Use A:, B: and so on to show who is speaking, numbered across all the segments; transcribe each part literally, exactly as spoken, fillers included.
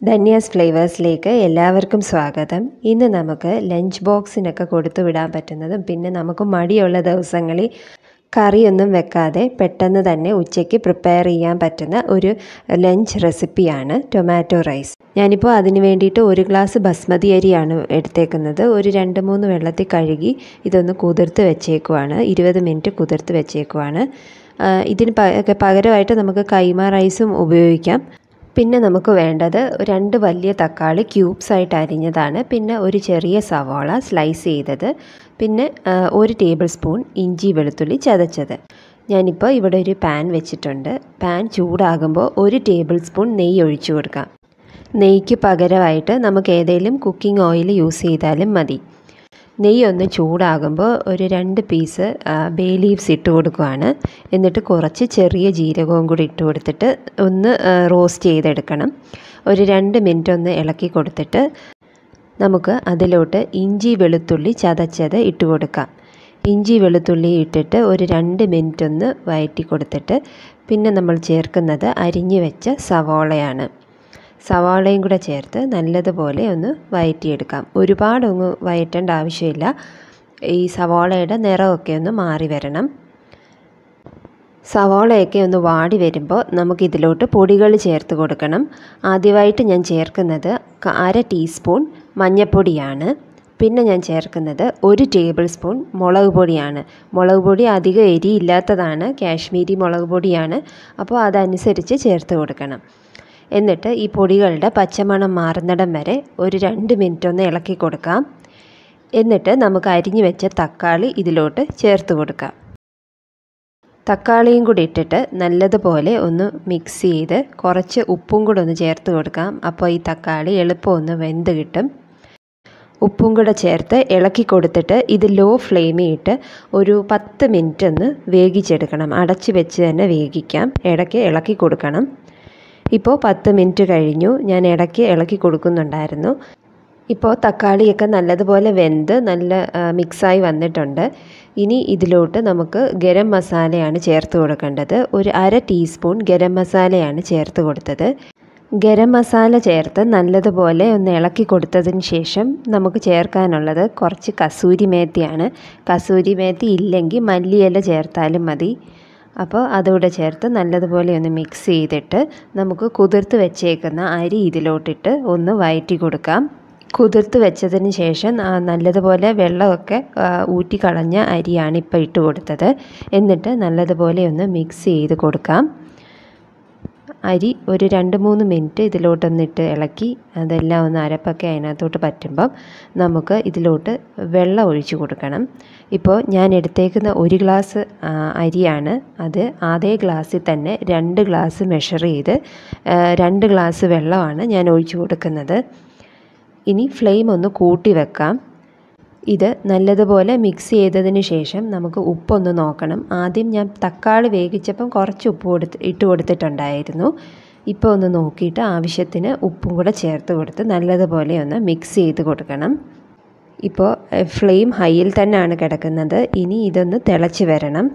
A: ധന്യാസ് ഫ്ലേവേഴ്സിലേക്ക് എല്ലാവർക്കും സ്വാഗതം. ഇന്ന് നമുക്ക് ലഞ്ച് ബോക്സിനൊക്കെ കൊടുത്തു വിടാൻ പറ്റുന്നതും പിന്നെ നമുക്ക് മടിയുള്ള ദിവസങ്ങളിൽ കറിയൊന്നും വെക്കാതെ പെട്ടെന്ന് തന്നെ ഉച്ചയ്ക്ക് പ്രിപ്പയർ ചെയ്യാൻ പറ്റുന്ന ഒരു ലഞ്ച് റെസിപ്പിയാണ് ടൊമാറ്റോ റൈസ്. ഞാനിപ്പോൾ അതിന് വേണ്ടിയിട്ട് ഒരു ഗ്ലാസ് ബസ്മതി അരിയാണ് എടുത്തേക്കുന്നത്. ഒരു രണ്ട് മൂന്ന് വെള്ളത്തിൽ കഴുകി ഇതൊന്ന് കുതിർത്ത് വെച്ചേക്കുവാണ്. ഇരുപത് മിനിറ്റ് കുതിർത്ത് വെച്ചേക്കുവാണ്. ഇതിന് പകരമായിട്ട് നമുക്ക് കൈമ റൈസും ഉപയോഗിക്കാം. പിന്നെ നമുക്ക് വേണ്ടത് രണ്ട് വലിയ തക്കാളി ക്യൂബ്സ് ആയിട്ട് അരിഞ്ഞതാണ്, പിന്നെ ഒരു ചെറിയ സവാള സ്ലൈസ് ചെയ്തത്, പിന്നെ ഒരു ടേബിൾ സ്പൂൺ ഇഞ്ചി വെളുത്തുള്ളി ചതച്ചത്. ഞാനിപ്പോൾ ഇവിടെ ഒരു പാൻ വെച്ചിട്ടുണ്ട്. പാൻ ചൂടാകുമ്പോൾ ഒരു ടേബിൾ സ്പൂൺ നെയ്യ് ഒഴിച്ചു കൊടുക്കാം. നെയ്യ്ക്ക് പകരമായിട്ട് നമുക്ക് ഏതെങ്കിലും കുക്കിംഗ് ഓയിൽ യൂസ് ചെയ്താലും മതി. നെയ്യ് ഒന്ന് ചൂടാകുമ്പോൾ ഒരു രണ്ട് പീസ് ബേ ലീവ്സ് ഇട്ട് കൊടുക്കുകയാണ്. എന്നിട്ട് കുറച്ച് ചെറിയ ജീരകവും കൂടി ഇട്ട് കൊടുത്തിട്ട് ഒന്ന് റോസ്റ്റ് ചെയ്തെടുക്കണം. ഒരു രണ്ട് മിനിറ്റ് ഒന്ന് ഇളക്കി കൊടുത്തിട്ട് നമുക്ക് അതിലോട്ട് ഇഞ്ചി വെളുത്തുള്ളി ചതച്ചത് ഇട്ട് കൊടുക്കാം. ഇഞ്ചി വെളുത്തുള്ളി ഇട്ടിട്ട് ഒരു രണ്ട് മിനിറ്റ് ഒന്ന് വഴറ്റി കൊടുത്തിട്ട് പിന്നെ നമ്മൾ ചേർക്കുന്നത് അരിഞ്ഞു വെച്ച സവാളയാണ്. സവാളയും കൂടെ ചേർത്ത് നല്ലതുപോലെ ഒന്ന് വഴറ്റിയെടുക്കാം. ഒരുപാടൊന്ന് വഴറ്റേണ്ട ആവശ്യമില്ല. ഈ സവാളയുടെ നിറമൊക്കെ ഒന്ന് മാറി വരണം. സവാളയൊക്കെ ഒന്ന് വാടി വരുമ്പോൾ നമുക്കിതിലോട്ട് പൊടികൾ ചേർത്ത് കൊടുക്കണം. ആദ്യമായിട്ട് ഞാൻ ചേർക്കുന്നത് അര ടീസ്പൂൺ മഞ്ഞൾപ്പൊടിയാണ്. പിന്നെ ഞാൻ ചേർക്കുന്നത് ഒരു ടേബിൾ സ്പൂൺ മുളക് പൊടിയാണ്. മുളക് പൊടി അധികം എരിയില്ലാത്തതാണ്, കാശ്മീരി മുളക് പൊടിയാണ്. അപ്പോൾ അതനുസരിച്ച് ചേർത്ത് കൊടുക്കണം. എന്നിട്ട് ഈ പൊടികളുടെ പച്ചമണം മാറുന്നിടം വരെ ഒരു രണ്ട് മിനിറ്റ് ഒന്ന് ഇളക്കി കൊടുക്കാം. എന്നിട്ട് നമുക്ക് അരിഞ്ഞു വെച്ച തക്കാളി ഇതിലോട്ട് ചേർത്ത് കൊടുക്കാം. തക്കാളിയും കൂടി ഇട്ടിട്ട് നല്ലതുപോലെ ഒന്ന് മിക്സ് ചെയ്ത് കുറച്ച് ഉപ്പും കൂടെ ഒന്ന് ചേർത്ത് കൊടുക്കാം. അപ്പോൾ ഈ തക്കാളി എളുപ്പം ഒന്ന് വെന്ത് കിട്ടും. ഉപ്പും കൂടെ ചേർത്ത് ഇളക്കി കൊടുത്തിട്ട് ഇത് ലോ ഫ്ലെയിമിൽ ഇട്ട് ഒരു പത്ത് മിനിറ്റ് ഒന്ന് വേവിച്ചെടുക്കണം. അടച്ച് വെച്ച് തന്നെ വേവിക്കാം. ഇടയ്ക്ക് ഇളക്കി കൊടുക്കണം. ഇപ്പോൾ പത്ത് മിനിറ്റ് കഴിഞ്ഞു. ഞാൻ ഇടയ്ക്ക് ഇളക്കി കൊടുക്കുന്നുണ്ടായിരുന്നു. ഇപ്പോൾ തക്കാളിയൊക്കെ നല്ലതുപോലെ വെന്ത് നല്ല മിക്സായി വന്നിട്ടുണ്ട്. ഇനി ഇതിലോട്ട് നമുക്ക് ഗരം മസാലയാണ് ചേർത്ത് കൊടുക്കേണ്ടത്. ഒരു അര ടീസ്പൂൺ ഗരം മസാലയാണ് ചേർത്ത് കൊടുത്തത്. ഗരം മസാല ചേർത്ത് നല്ലതുപോലെ ഒന്ന് ഇളക്കി കൊടുത്തതിന് ശേഷം നമുക്ക് ചേർക്കാനുള്ളത് കുറച്ച് കസൂരി മേത്തിയാണ്. കസൂരി മേത്തി ഇല്ലെങ്കിൽ മല്ലിയില ചേർത്താലും മതി. അപ്പോൾ അതുകൂടെ ചേർത്ത് നല്ലതുപോലെ ഒന്ന് മിക്സ് ചെയ്തിട്ട് നമുക്ക് കുതിർത്ത് വെച്ചേക്കുന്ന അരി ഇതിലോട്ടിട്ട് ഒന്ന് വഴറ്റി കൊടുക്കാം. കുതിർത്ത് വെച്ചതിന് ശേഷം നല്ലതുപോലെ വെള്ളമൊക്കെ ഊറ്റി കളഞ്ഞ അരിയാണ് ഇപ്പോൾ ഇട്ട് കൊടുത്തത്. എന്നിട്ട് നല്ലതുപോലെ ഒന്ന് മിക്സ് ചെയ്ത് കൊടുക്കാം. അരി ഒരു രണ്ട് മൂന്ന് മിനിറ്റ് ഇതിലോട്ടൊന്നിട്ട് ഇളക്കി അതെല്ലാം ഒന്ന് അരപ്പൊക്കെ അതിനകത്തോട്ട് പറ്റുമ്പം നമുക്ക് ഇതിലോട്ട് വെള്ളം ഒഴിച്ച് കൊടുക്കണം. ഇപ്പോൾ ഞാൻ എടുത്തേക്കുന്ന ഒരു ഗ്ലാസ് അരിയാണ്. അത് അതേ ഗ്ലാസ്സിൽ തന്നെ രണ്ട് ഗ്ലാസ് മെഷർ ചെയ്ത് രണ്ട് ഗ്ലാസ് വെള്ളമാണ് ഞാൻ ഒഴിച്ച് കൊടുക്കുന്നത്. ഇനി ഫ്ലെയിം ഒന്ന് കൂട്ടി വെക്കാം. ഇത് നല്ലതുപോലെ മിക്സ് ചെയ്തതിന് ശേഷം നമുക്ക് ഉപ്പൊന്ന് നോക്കണം. ആദ്യം ഞാൻ തക്കാളി വേവിച്ചപ്പം കുറച്ച് ഉപ്പ് കൊടുത്ത് ഇട്ട് കൊടുത്തിട്ടുണ്ടായിരുന്നു. ഇപ്പോൾ ഒന്ന് നോക്കിയിട്ട് ആവശ്യത്തിന് ഉപ്പും കൂടെ ചേർത്ത് കൊടുത്ത് നല്ലതുപോലെ ഒന്ന് മിക്സ് ചെയ്ത് കൊടുക്കണം. ഇപ്പോൾ ഫ്ലെയിം ഹൈയിൽ തന്നെയാണ് കിടക്കുന്നത്. ഇനി ഇതൊന്ന് തിളച്ച് വരണം.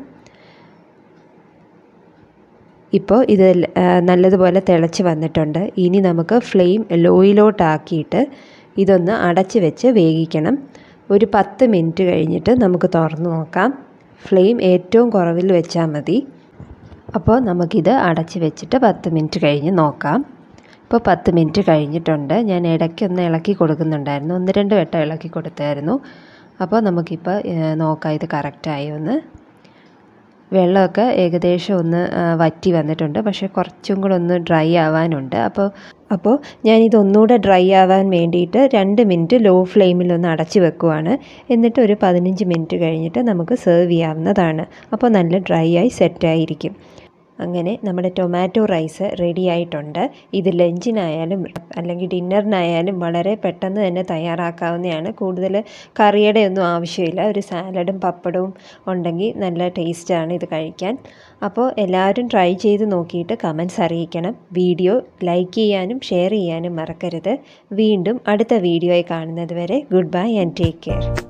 A: ഇപ്പോൾ ഇത് നല്ലതുപോലെ തിളച്ച് വന്നിട്ടുണ്ട്. ഇനി നമുക്ക് ഫ്ലെയിം ലോയിലോട്ടാക്കിയിട്ട് ഇതൊന്ന് അടച്ച് വെച്ച് വേവിക്കണം. ഒരു പത്ത് മിനിറ്റ് കഴിഞ്ഞിട്ട് നമുക്ക് തുറന്ന് നോക്കാം. ഫ്ലെയിം ഏറ്റവും കുറവിൽ വെച്ചാൽ മതി. അപ്പോൾ നമുക്കിത് അടച്ച് വെച്ചിട്ട് പത്ത് മിനിറ്റ് കഴിഞ്ഞ് നോക്കാം. ഇപ്പോൾ പത്ത് മിനിറ്റ് കഴിഞ്ഞിട്ടുണ്ട്. ഞാൻ ഇടയ്ക്കൊന്ന് ഇളക്കി കൊടുക്കുന്നുണ്ടായിരുന്നു. ഒന്ന് രണ്ട് വട്ടം ഇളക്കി കൊടുത്തായിരുന്നു. അപ്പോൾ നമുക്കിപ്പോൾ നോക്കാം ഇത് കറക്റ്റായി ഒന്ന്. വെള്ളമൊക്കെ ഏകദേശം ഒന്ന് വറ്റി വന്നിട്ടുണ്ട്. പക്ഷേ കുറച്ചും കൂടെ ഒന്ന് ഡ്രൈ ആവാനുണ്ട്. അപ്പോൾ അപ്പോൾ ഞാനിതൊന്നുകൂടെ ഡ്രൈ ആവാൻ വേണ്ടിയിട്ട് രണ്ട് മിനിറ്റ് ലോ ഫ്ലെയിമിൽ ഒന്ന് അടച്ച് വെക്കുവാണ്. എന്നിട്ട് ഒരു പതിനഞ്ച് മിനിറ്റ് കഴിഞ്ഞിട്ട് നമുക്ക് സെർവ് ചെയ്യാവുന്നതാണ്. അപ്പോൾ നല്ല ഡ്രൈ ആയി സെറ്റായിരിക്കും. അങ്ങനെ നമ്മുടെ ടൊമാറ്റോ റൈസ് റെഡി ആയിട്ടുണ്ട്. ഇത് ലഞ്ചിനായാലും അല്ലെങ്കിൽ ഡിന്നറിനായാലും വളരെ പെട്ടെന്ന് തന്നെ തയ്യാറാക്കാവുന്നതാണ്. കൂടുതൽ കറിയുടെ ഒന്നും ആവശ്യമില്ല. ഒരു സാലഡും പപ്പടവും ഉണ്ടെങ്കിൽ നല്ല ടേസ്റ്റാണ് ഇത് കഴിക്കാൻ. അപ്പോൾ എല്ലാവരും ട്രൈ ചെയ്ത് നോക്കിയിട്ട് കമൻറ്റ്സ് അറിയിക്കണം. വീഡിയോ ലൈക്ക് ചെയ്യാനും ഷെയർ ചെയ്യാനും മറക്കരുത്. വീണ്ടും അടുത്ത വീഡിയോയിൽ കാണുന്നത് വരെ goodbye and take care.